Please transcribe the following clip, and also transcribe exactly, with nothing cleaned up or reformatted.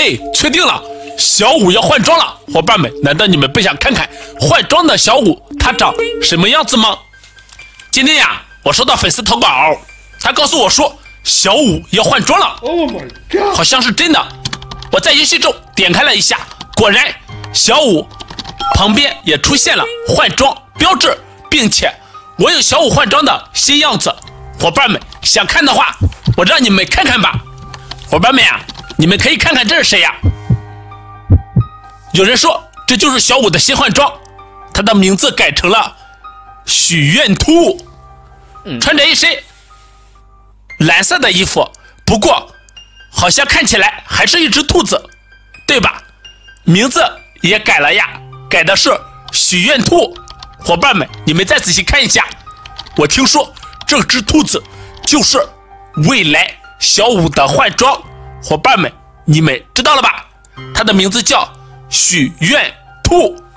嘿，确定了，小五要换装了，伙伴们，难道你们不想看看换装的小五他长什么样子吗？今天呀，我收到粉丝投稿，他告诉我说小五要换装了 ，Oh my god， 好像是真的。我在游戏中点开了一下，果然小五旁边也出现了换装标志，并且我有小五换装的新样子。伙伴们想看的话，我让你们看看吧。伙伴们呀，你们可以看看这是谁呀？有人说这就是小五的新换装，他的名字改成了许愿兔，穿着一身蓝色的衣服，不过好像看起来还是一只兔子，对吧？名字也改了呀，改的是许愿兔。伙伴们，你们再仔细看一下，我听说这只兔子就是未来小五的换装。伙伴们，你们知道了吧？它的名字叫许愿兔。